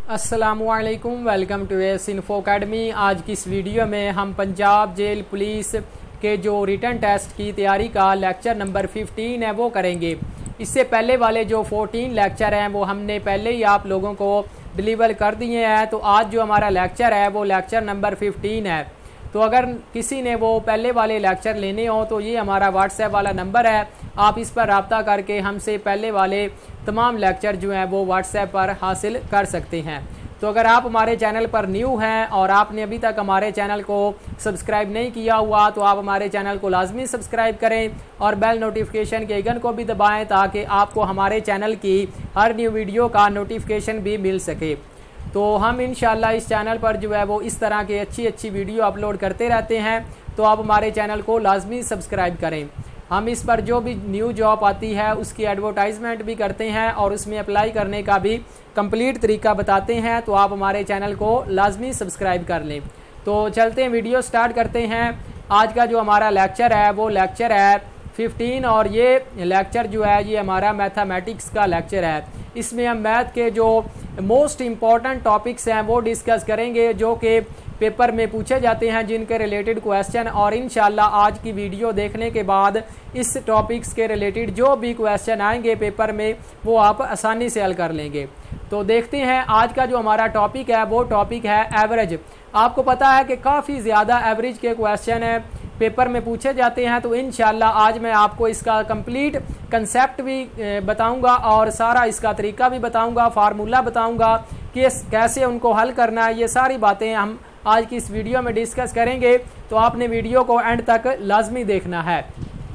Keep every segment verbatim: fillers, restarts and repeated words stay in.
अस्सलामुअलैकुम, welcome to S info academy. आज की इस वीडियो में हम पंजाब जेल पुलिस के जो रिटन टेस्ट की तैयारी का लेक्चर नंबर पंद्रह है वो करेंगे। इससे पहले वाले जो चौदह लेक्चर हैं वो हमने पहले ही आप लोगों को डिलीवर कर दिए हैं। तो आज जो हमारा लेक्चर है वो लेक्चर नंबर पंद्रह है। तो अगर किसी ने वो पहले वाले लेक्चर लेने हो तो ये हमारा व्हाट्सएप वाला नंबर है, आप इस पर रब्ता करके हमसे पहले वाले तमाम लेक्चर जो हैं वो व्हाट्सएप पर हासिल कर सकते हैं। तो अगर आप हमारे चैनल पर न्यू हैं और आपने अभी तक हमारे चैनल को सब्सक्राइब नहीं किया हुआ तो आप हमारे चैनल को लाजमी सब्सक्राइब करें और बेल नोटिफिकेशन के आइकन को भी दबाएं ताकि आपको हमारे चैनल की हर न्यू वीडियो का नोटिफिकेशन भी मिल सके। तो हम इंशाल्लाह इस चैनल पर जो है वो इस तरह की अच्छी अच्छी वीडियो अपलोड करते रहते हैं, तो आप हमारे चैनल को लाजमी सब्सक्राइब करें। हम इस पर जो भी न्यू जॉब आती है उसकी एडवर्टाइजमेंट भी करते हैं और उसमें अप्लाई करने का भी कंप्लीट तरीका बताते हैं, तो आप हमारे चैनल को लाजमी सब्सक्राइब कर लें। तो चलते हैं, वीडियो स्टार्ट करते हैं। आज का जो हमारा लेक्चर है वो लेक्चर है पंद्रह और ये लेक्चर जो है ये हमारा मैथमेटिक्स का लेक्चर है। इसमें हम मैथ के जो मोस्ट इम्पॉर्टेंट टॉपिक्स हैं वो डिस्कस करेंगे जो कि पेपर में पूछे जाते हैं, जिनके रिलेटेड क्वेश्चन, और इंशाल्लाह आज की वीडियो देखने के बाद इस टॉपिक्स के रिलेटेड जो भी क्वेश्चन आएंगे पेपर में वो आप आसानी से हल कर लेंगे। तो देखते हैं आज का जो हमारा टॉपिक है वो टॉपिक है एवरेज। आपको पता है कि काफ़ी ज़्यादा एवरेज के क्वेश्चन है पेपर में पूछे जाते हैं, तो इंशाल्लाह आज मैं आपको इसका कंप्लीट कंसेप्ट भी बताऊंगा और सारा इसका तरीका भी बताऊंगा, फार्मूला बताऊंगा कि कैसे उनको हल करना है। ये सारी बातें हम आज की इस वीडियो में डिस्कस करेंगे, तो आपने वीडियो को एंड तक लाजमी देखना है।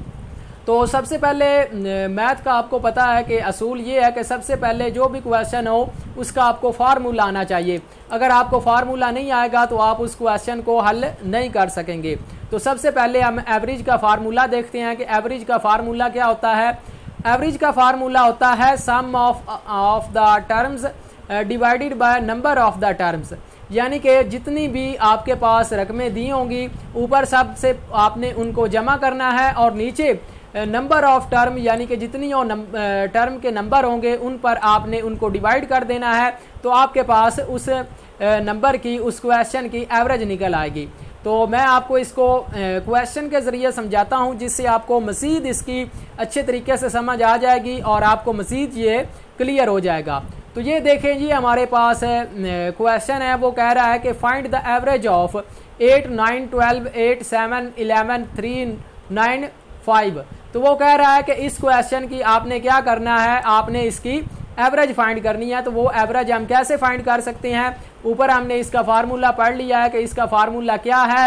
तो सबसे पहले मैथ का आपको पता है कि असूल ये है कि सबसे पहले जो भी क्वेश्चन हो उसका आपको फार्मूला आना चाहिए। अगर आपको फार्मूला नहीं आएगा तो आप उस क्वेश्चन को हल नहीं कर सकेंगे। तो सबसे पहले हम एवरेज का फार्मूला देखते हैं कि एवरेज का फार्मूला क्या होता है। एवरेज का फार्मूला होता है sum of of the terms divided by number of the terms, यानी कि जितनी भी आपके पास रकमें दी होंगी ऊपर सबसे आपने उनको जमा करना है और नीचे नंबर ऑफ टर्म यानी कि जितनी टर्म के नंबर होंगे उन पर आपने उनको डिवाइड कर देना है, तो आपके पास उस नंबर की उस क्वेश्चन की एवरेज निकल आएगी। तो मैं आपको इसको क्वेश्चन के ज़रिए समझाता हूं जिससे आपको मज़ीद इसकी अच्छे तरीके से समझ आ जाएगी और आपको मज़ीद ये क्लियर हो जाएगा। तो ये देखें, ये हमारे पास क्वेश्चन है, वो कह रहा है कि find the average of eight nine twelve eight seven eleven three nine five. तो वो कह रहा है कि इस क्वेश्चन की आपने क्या करना है, आपने इसकी एवरेज फाइंड करनी है। तो वो एवरेज हम कैसे फाइंड कर सकते हैं, ऊपर हमने इसका फार्मूला पढ़ लिया है कि इसका फार्मूला क्या है,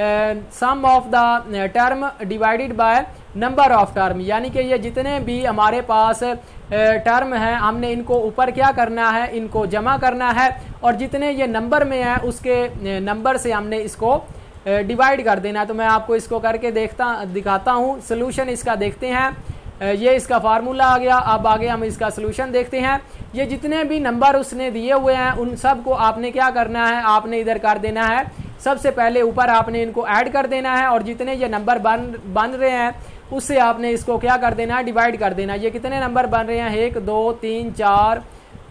sum of the term divided by number of term, यानी कि ये जितने भी हमारे पास टर्म हैं हमने इनको ऊपर क्या करना है, इनको जमा करना है और जितने ये नंबर में है उसके नंबर से हमने इसको डिवाइड कर देना। तो मैं आपको इसको करके देखता दिखाता हूँ। सोल्यूशन इसका देखते हैं, ये इसका फार्मूला आ गया। अब आगे हम इसका सोल्यूशन देखते हैं। ये जितने भी नंबर उसने दिए हुए हैं उन सब को आपने क्या करना है, आपने इधर कर देना है। सबसे पहले ऊपर आपने इनको ऐड कर देना है और जितने ये नंबर बन बन रहे हैं उससे आपने इसको क्या कर देना है, डिवाइड कर देना है। ये कितने नंबर बन रहे हैं, एक दो तीन चार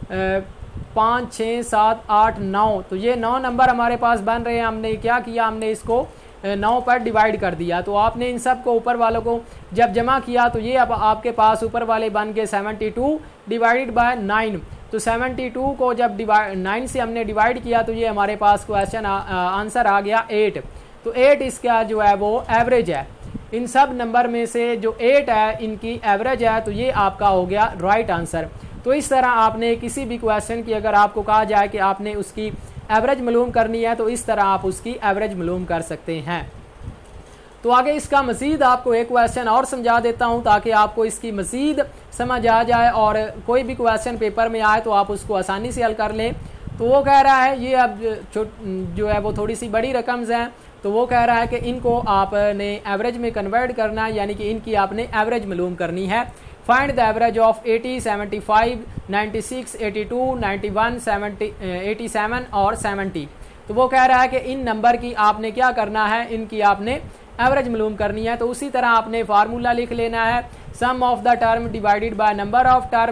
पाँच छः सात आठ नौ, तो ये नौ नंबर हमारे पास बन रहे हैं। हमने क्या किया, हमने इसको नौ पर डिवाइड कर दिया। तो आपने इन सब को ऊपर वालों को जब जमा किया तो ये अब आपके पास ऊपर वाले बन के seventy two divided by nine. तो सेवेंटी टू को जब डिवाइड नाइन से हमने डिवाइड किया तो ये हमारे पास क्वेश्चन आंसर आ गया एट। तो एट इसका जो है वो एवरेज है। इन सब नंबर में से जो एट है इनकी एवरेज है, तो ये आपका हो गया राइट आंसर। तो इस तरह आपने किसी भी क्वेश्चन की अगर आपको कहा जाए कि आपने उसकी एवरेज मालूम करनी है तो इस तरह आप उसकी एवरेज मालूम कर सकते हैं। तो आगे इसका मज़ीद आपको एक क्वेश्चन और समझा देता हूं ताकि आपको इसकी मज़ीद समझ आ जाए और कोई भी क्वेश्चन पेपर में आए तो आप उसको आसानी से हल कर लें। तो वो कह रहा है, ये अब जो है वो थोड़ी सी बड़ी रकम्स हैं, तो वो कह रहा है कि इनको आपने एवरेज में कन्वर्ट करना है, यानी कि इनकी आपने एवरेज मालूम करनी है। Find the average of eighty, seventy five, ninety six, eighty two, ninety one, seventy, eighty seven और सेवेंटी। तो वो कह रहा है कि इन नंबर की आपने क्या करना है, इनकी आपने एवरेज मालूम करनी है। तो उसी तरह आपने फार्मूला लिख लेना है, sum of the term divided by number of term. तो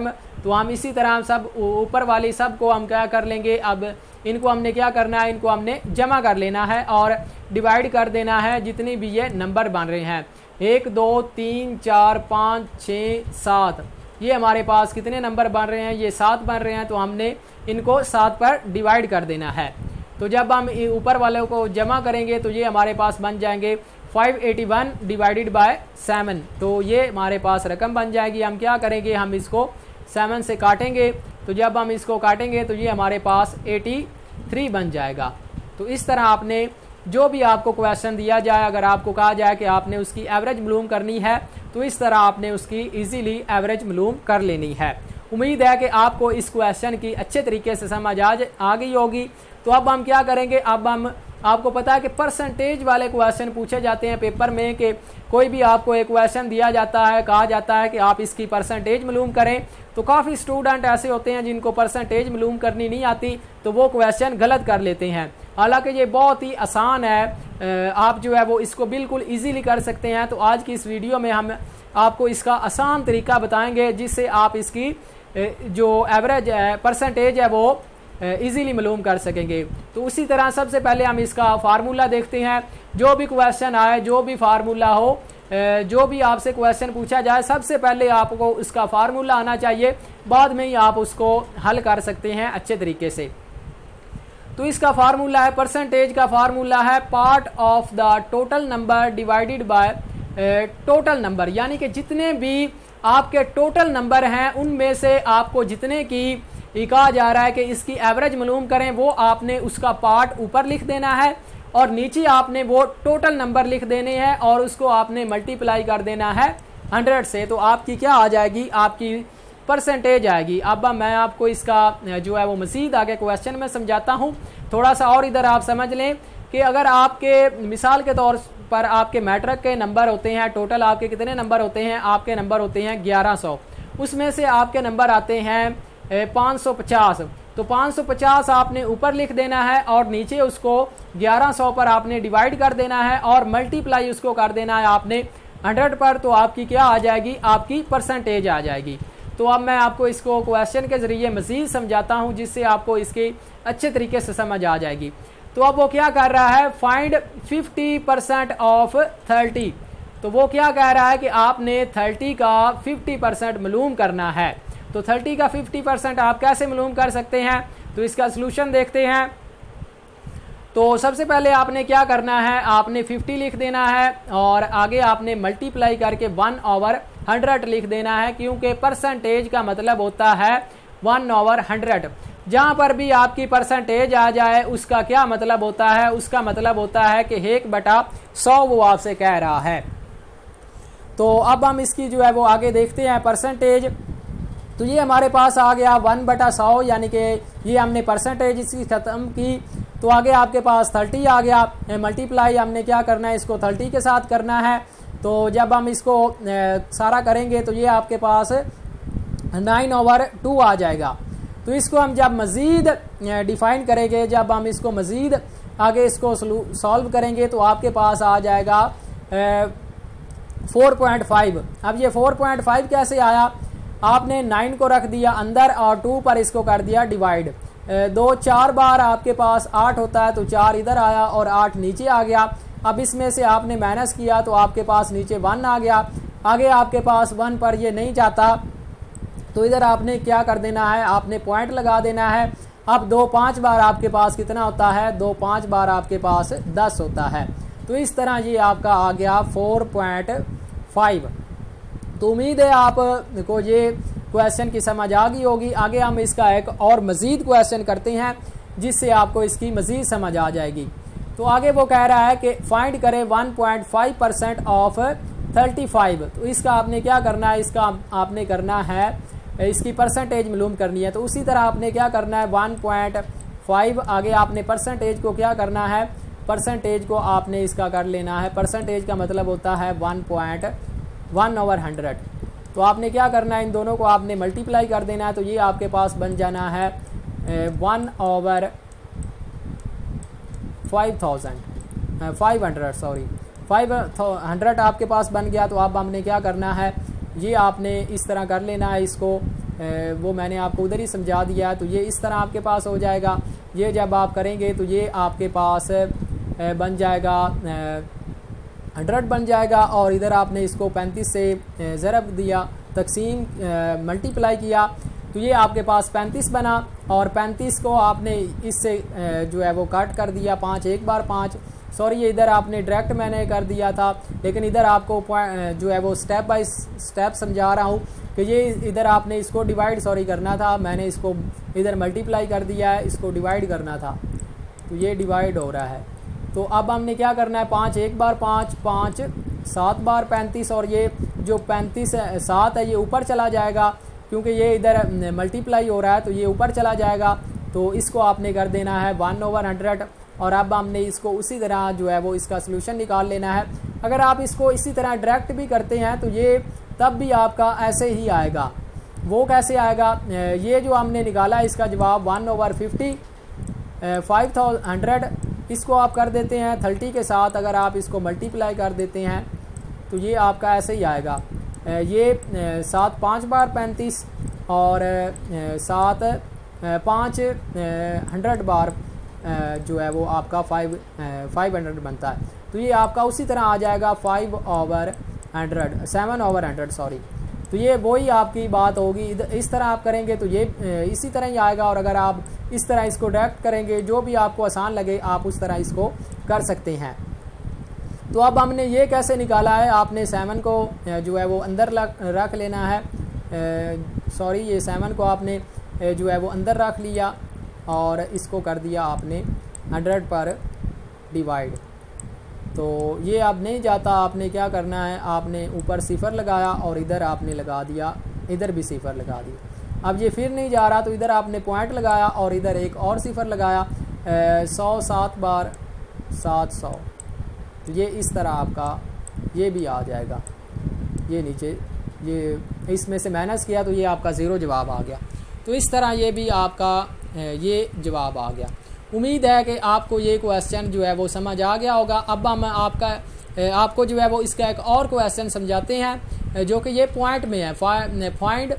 तो हम इसी तरह सब ऊपर वाली सब को हम क्या कर लेंगे, अब इनको हमने क्या करना है, इनको हमने जमा कर लेना है और डिवाइड कर देना है जितनी भी ये नंबर बन रहे हैं, एक दो तीन चार पाँच छः सात, ये हमारे पास कितने नंबर बन रहे हैं, ये सात बन रहे हैं। तो हमने इनको सात पर डिवाइड कर देना है। तो जब हम ऊपर वाले को जमा करेंगे तो ये हमारे पास बन जाएंगे five eighty one divided by seven, तो ये हमारे पास रकम बन जाएगी। हम क्या करेंगे, हम इसको सेवन से काटेंगे, तो जब हम इसको काटेंगे तो ये हमारे पास एटी थ्री बन जाएगा। तो इस तरह आपने जो भी आपको क्वेश्चन दिया जाए, अगर आपको कहा जाए कि आपने उसकी एवरेज मालूम करनी है तो इस तरह आपने उसकी इजीली एवरेज मालूम कर लेनी है। उम्मीद है कि आपको इस क्वेश्चन की अच्छे तरीके से समझ आ आ गई होगी। तो अब हम क्या करेंगे, अब हम आपको पता है कि परसेंटेज वाले क्वेश्चन पूछे जाते हैं पेपर में, कि कोई भी आपको एक क्वेश्चन दिया जाता है, कहा जाता है कि आप इसकी परसेंटेज मालूम करें, तो काफ़ी स्टूडेंट ऐसे होते हैं जिनको परसेंटेज मालूम करनी नहीं आती, तो वो क्वेश्चन गलत कर लेते हैं। हालांकि ये बहुत ही आसान है, आप जो है वो इसको बिल्कुल इजीली कर सकते हैं। तो आज की इस वीडियो में हम आपको इसका आसान तरीका बताएंगे जिससे आप इसकी जो एवरेज है परसेंटेज है वो इजीली मालूम कर सकेंगे। तो उसी तरह सबसे पहले हम इसका फार्मूला देखते हैं। जो भी क्वेश्चन आए, जो भी फार्मूला हो, जो भी आपसे क्वेश्चन पूछा जाए, सबसे पहले आपको उसका फार्मूला आना चाहिए, बाद में ही आप उसको हल कर सकते हैं अच्छे तरीके से। तो इसका फार्मूला है, परसेंटेज का फार्मूला है part of the total number divided by total number, यानी कि जितने भी आपके टोटल नंबर हैं उनमें से आपको जितने की कहा जा रहा है कि इसकी एवरेज मालूम करें, वो आपने उसका पार्ट ऊपर लिख देना है और नीचे आपने वो टोटल नंबर लिख देने हैं और उसको आपने मल्टीप्लाई कर देना है हंड्रेड से। तो आपकी क्या आ जाएगी, आपकी परसेंटेज आएगी। अब मैं आपको इसका जो है वो मज़ीद आगे क्वेश्चन में समझाता हूँ, थोड़ा सा और इधर आप समझ लें कि अगर आपके मिसाल के तौर पर आपके मैट्रिक के नंबर होते हैं, टोटल आपके कितने नंबर होते हैं, आपके नंबर होते हैं ग्यारह सौ, उसमें से आपके नंबर आते हैं पाँच सौ पचास, तो पाँच सौ पचास आपने ऊपर लिख देना है और नीचे उसको ग्यारह सौ पर आपने डिवाइड कर देना है और मल्टीप्लाई उसको कर देना है आपने हंड्रेड पर, तो आपकी क्या आ जाएगी, आपकी परसेंटेज आ जाएगी। तो अब मैं आपको इसको क्वेश्चन के ज़रिए मज़ीद समझाता हूँ जिससे आपको इसकी अच्छे तरीके से समझ आ जाएगी। तो अब वो क्या कर रहा है, find fifty percent of thirty, तो वो क्या कह रहा है कि आपने थर्टी का फिफ्टी परसेंट मालूम करना है। तो थर्टी का फिफ्टी परसेंट आप कैसे मालूम कर सकते हैं, तो इसका सलूशन देखते हैं। तो सबसे पहले आपने क्या करना है, आपने फिफ्टी लिख देना है और आगे आपने मल्टीप्लाई करके वन ओवर हंड्रेड लिख देना है, क्योंकि परसेंटेज का मतलब होता है वन ओवर हंड्रेड। जहां पर भी आपकी परसेंटेज आ जाए उसका क्या मतलब होता है, उसका मतलब होता है कि एक बटा सौ वो आपसे कह रहा है। तो अब हम इसकी जो है वो आगे देखते हैं परसेंटेज। तो ये हमारे पास आ गया वन बटा सौ, यानी कि ये हमने परसेंटेज इसकी ख़त्म की। तो आगे आपके पास थर्टी आ गया, मल्टीप्लाई हमने क्या करना है, इसको थर्टी के साथ करना है। तो जब हम इसको सारा करेंगे तो ये आपके पास नाइन ओवर टू आ जाएगा। तो इसको हम जब मज़ीद डिफाइन करेंगे, जब हम इसको मज़ीद आगे इसको सॉल्व करेंगे तो आपके पास आ जाएगा फोर पॉइंट फाइव। अब ये फोर पॉइंट फाइव कैसे आया, आपने नाइन को रख दिया अंदर और टू पर इसको कर दिया डिवाइड। दो चार बार आपके पास आठ होता है, तो चार इधर आया और आठ नीचे आ गया। अब इसमें से आपने माइनस किया तो आपके पास नीचे वन आ गया। आगे आपके पास वन पर ये नहीं जाता, तो इधर आपने क्या कर देना है, आपने पॉइंट लगा देना है। अब दो पाँच बार आपके पास कितना होता है, दो पाँच बार आपके पास दस होता है। तो इस तरह ये आपका आ गया फोर पॉइंट फाइव। तो उम्मीद है आपको ये क्वेश्चन की समझ आ गई होगी। आगे हम इसका एक और मज़ीद क्वेश्चन करते हैं जिससे आपको इसकी मज़ीद समझ आ जाएगी। तो आगे वो कह रहा है कि फाइंड करें one point five percent of thirty five. तो इसका आपने क्या करना है, इसका आपने करना है, इसकी परसेंटेज मालूम करनी है। तो उसी तरह आपने क्या करना है, वन पॉइंट फाइव आगे आपने परसेंटेज को क्या करना है, परसेंटेज को आपने इसका कर लेना है। परसेंटेज का मतलब होता है one point one over hundred. तो आपने क्या करना है, इन दोनों को आपने मल्टीप्लाई कर देना है। तो ये आपके पास बन जाना है one over five thousand five hundred sorry five hundred आपके पास बन गया। तो अब हमने क्या करना है, ये आपने इस तरह कर लेना है, इसको वो मैंने आपको उधर ही समझा दिया। तो ये इस तरह आपके पास हो जाएगा। ये जब आप करेंगे तो ये आपके पास बन जाएगा हंड्रेड बन जाएगा, और इधर आपने इसको पैंतीस से ज़रब दिया, तकसीम मल्टीप्लाई किया, तो ये आपके पास पैंतीस बना। और पैंतीस को आपने इससे जो है वो काट कर दिया, पाँच एक बार पाँच, सॉरी ये इधर आपने डायरेक्ट मैंने कर दिया था, लेकिन इधर आपको जो है वो स्टेप बाय स्टेप समझा रहा हूँ कि ये इधर आपने इसको डिवाइड सॉरी करना था, मैंने इसको इधर मल्टीप्लाई कर दिया है, इसको डिवाइड करना था, तो ये डिवाइड हो रहा है। तो अब हमने क्या करना है, पाँच एक बार पाँच, पाँच सात बार पैंतीस, और ये जो पैंतीस सात है ये ऊपर चला जाएगा क्योंकि ये इधर मल्टीप्लाई हो रहा है, तो ये ऊपर चला जाएगा। तो इसको आपने कर देना है वन ओवर हंड्रेड, और अब हमने इसको उसी तरह जो है वो इसका सलूशन निकाल लेना है। अगर आप इसको इसी तरह डायरेक्ट भी करते हैं तो ये तब भी आपका ऐसे ही आएगा। वो कैसे आएगा, ये जो हमने निकाला इसका जवाब one over fifty five thousand hundred, इसको आप कर देते हैं थर्टी के साथ, अगर आप इसको मल्टीप्लाई कर देते हैं तो ये आपका ऐसे ही आएगा। ये सात पाँच बार पैंतीस, और सात पाँच हंड्रेड बार जो है वो आपका फाइव फाइव हंड्रेड बनता है। तो ये आपका उसी तरह आ जाएगा five over hundred, seven over hundred sorry. तो ये वही आपकी बात होगी। इस तरह आप करेंगे तो ये इसी तरह ही आएगा, और अगर आप इस तरह इसको डायरेक्ट करेंगे, जो भी आपको आसान लगे आप उस तरह इसको कर सकते हैं। तो अब हमने ये कैसे निकाला है, आपने सेवन को जो है वो अंदर रख लेना है, सॉरी ये सेवन को आपने जो है वो अंदर रख लिया, और इसको कर दिया आपने हंड्रेड पर डिवाइड। तो ये अब नहीं जाता, आपने क्या करना है, आपने ऊपर सिफर लगाया और इधर आपने लगा दिया, इधर भी सिफर लगा दिया। अब ये फिर नहीं जा रहा तो इधर आपने पॉइंट लगाया और इधर एक और सिफर लगाया, सौ सात बार सात सौ, तो ये इस तरह आपका ये भी आ जाएगा। ये नीचे ये इसमें से माइनस किया तो ये आपका ज़ीरो जवाब आ गया। तो इस तरह ये भी आपका ये जवाब आ गया। उम्मीद है कि आपको ये क्वेश्चन जो है वो समझ आ गया होगा। अब हम आपका आपको जो है वो इसका एक और क्वेश्चन समझाते हैं, जो कि ये पॉइंट में है, point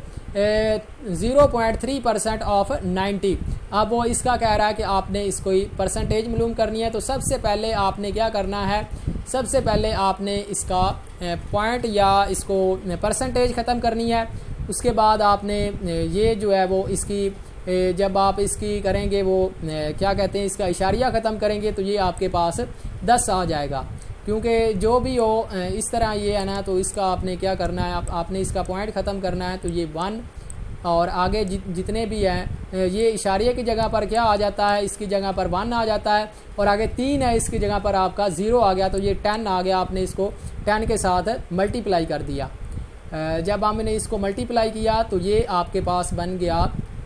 zero point three percent of ninety. अब वो इसका कह रहा है कि आपने इसको परसेंटेज मालूम करनी है। तो सबसे पहले आपने क्या करना है, सबसे पहले आपने इसका पॉइंट या इसको परसेंटेज ख़त्म करनी है। उसके बाद आपने ये जो है वो इसकी जब आप इसकी करेंगे वो क्या कहते हैं इसका इशारिया ख़त्म करेंगे तो ये आपके पास दस आ जाएगा। क्योंकि जो भी हो इस तरह ये है ना, तो इसका आपने क्या करना है, आप, आपने इसका पॉइंट ख़त्म करना है। तो ये वन और आगे जि, जितने भी हैं ये इशारे की जगह पर क्या आ जाता है, इसकी जगह पर वन आ जाता है, और आगे तीन है इसकी जगह पर आपका ज़ीरो आ गया, तो ये टेन आ गया। आपने इसको टेन के साथ मल्टीप्लाई कर दिया। जब हमने इसको मल्टीप्लाई किया तो ये आपके पास बन गया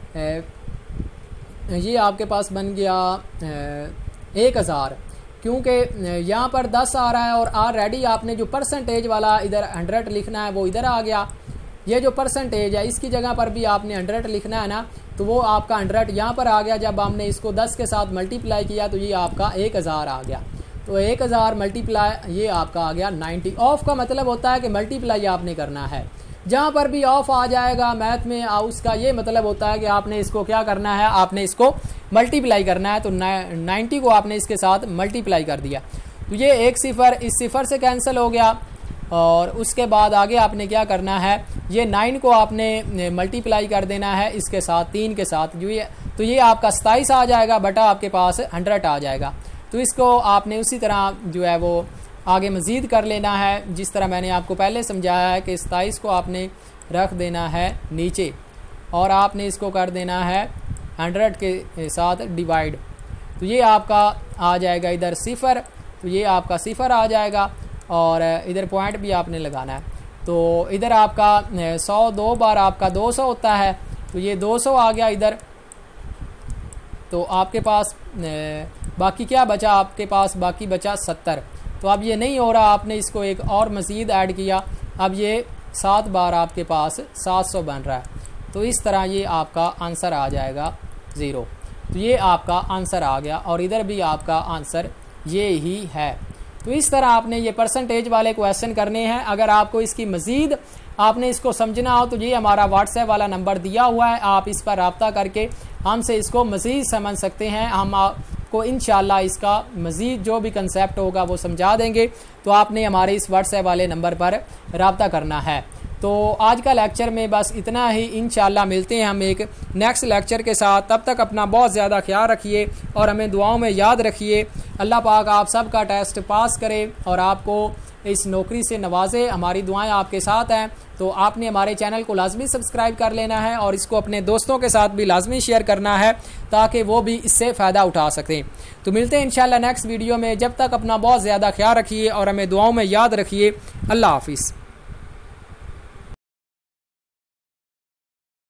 ये आपके पास बन गया एक हज़ार, क्योंकि यहाँ पर दस आ रहा है और ऑलरेडी आपने जो परसेंटेज वाला इधर हंड्रेड लिखना है वो इधर आ गया। ये जो परसेंटेज है इसकी जगह पर भी आपने हंड्रेड लिखना है ना, तो वो आपका हंड्रेड यहाँ पर आ गया। जब हमने इसको दस के साथ मल्टीप्लाई किया तो ये आपका एक हज़ार आ गया। तो एक हज़ार मल्टीप्लाई ये आपका आ गया नाइन्टी। ऑफ का मतलब होता है कि मल्टीप्लाई आपने करना है। जहाँ पर भी ऑफ आ जाएगा मैथ में उसका ये मतलब होता है कि आपने इसको क्या करना है, आपने इसको मल्टीप्लाई करना है। तो नाइन्टी को आपने इसके साथ मल्टीप्लाई कर दिया तो ये एक सिफर इस सिफर से कैंसिल हो गया। और उसके बाद आगे आपने क्या करना है, ये नाइन को आपने मल्टीप्लाई कर देना है इसके साथ, तीन के साथ, जो ये तो ये आपका सताईस आ जाएगा बटा आपके पास हंड्रेड आ जाएगा। तो इसको आपने उसी तरह जो है वो आगे मज़ीद कर लेना है, जिस तरह मैंने आपको पहले समझाया है कि सताईस को आपने रख देना है नीचे और आपने इसको कर देना है हंड्रेड के साथ डिवाइड। तो ये आपका आ जाएगा इधर सिफर, तो ये आपका सिफर आ जाएगा और इधर पॉइंट भी आपने लगाना है। तो इधर आपका सौ दो बार आपका दो सौ होता है, तो ये दो सौ आ गया इधर। तो आपके पास बाकी क्या बचा, आपके पास बाकी बचा सत्तर। तो अब ये नहीं हो रहा, आपने इसको एक और मज़ीद ऐड किया, अब ये सात बार आपके पास सात सौ बन रहा है। तो इस तरह ये आपका आंसर आ जाएगा ज़ीरो। तो ये आपका आंसर आ गया और इधर भी आपका आंसर ये ही है। तो इस तरह आपने ये परसेंटेज वाले क्वेश्चन करने हैं। अगर आपको इसकी मज़ीद आपने इसको समझना हो तो ये हमारा व्हाट्सएप वाला नंबर दिया हुआ है, आप इस पर रब्ता करके हमसे इसको मज़ीद समझ सकते हैं। हम आपको इंशाल्लाह इसका मज़ीद जो भी कंसेप्ट होगा वो समझा देंगे। तो आपने हमारे इस व्हाट्सएप वाले नंबर पर रब्ता करना है। तो आज का लेक्चर में बस इतना ही। इंशाल्लाह मिलते हैं हम एक नेक्स्ट लेक्चर के साथ। तब तक अपना बहुत ज़्यादा ख्याल रखिए और हमें दुआओं में याद रखिए। अल्लाह पाक आप सबका टेस्ट पास करे और आपको इस नौकरी से नवाजे। हमारी दुआएं आपके साथ हैं। तो आपने हमारे चैनल को लाजमी सब्सक्राइब कर लेना है और इसको अपने दोस्तों के साथ भी लाजमी शेयर करना है ताकि वो भी इससे फ़ायदा उठा सकें। तो मिलते हैं इंशाल्लाह नेक्स्ट वीडियो में। जब तक अपना बहुत ज़्यादा ख्याल रखिए और हमें दुआओं में याद रखिए। अल्लाह हाफिज़।